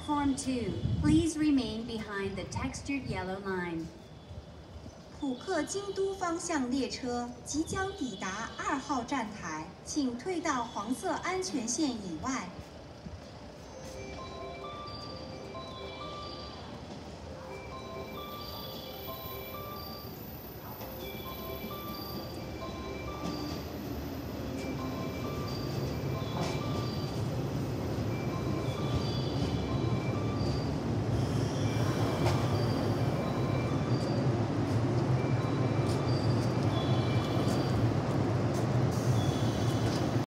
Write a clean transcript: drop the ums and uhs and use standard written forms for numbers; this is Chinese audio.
Platform 2, please remain behind the textured yellow line. 普克京都方向列车即将抵达2号站台，请退到黄色安全线以外。